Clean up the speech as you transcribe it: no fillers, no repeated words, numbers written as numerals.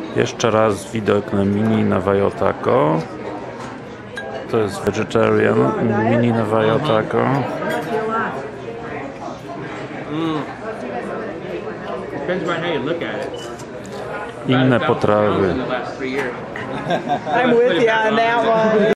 Jeszcze raz widok na mini Navajo Taco. To jest vegetarian mini Navajo Taco. Inne potrawy. I'm with you on that one.